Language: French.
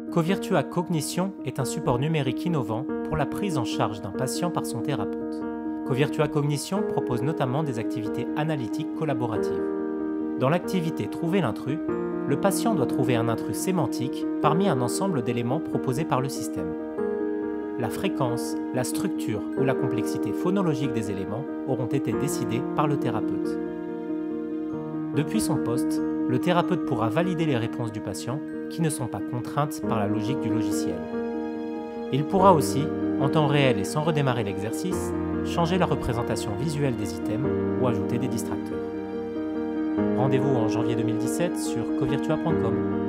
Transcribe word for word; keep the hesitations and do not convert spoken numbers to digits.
Covirtua Cognition est un support numérique innovant pour la prise en charge d'un patient par son thérapeute. Covirtua Cognition propose notamment des activités analytiques collaboratives. Dans l'activité Trouver l'intrus, le patient doit trouver un intrus sémantique parmi un ensemble d'éléments proposés par le système. La fréquence, la structure ou la complexité phonologique des éléments auront été décidés par le thérapeute. Depuis son poste, le thérapeute pourra valider les réponses du patient qui ne sont pas contraintes par la logique du logiciel. Il pourra aussi, en temps réel et sans redémarrer l'exercice, changer la représentation visuelle des items ou ajouter des distracteurs. Rendez-vous en janvier deux mille dix-sept sur covirtua point com.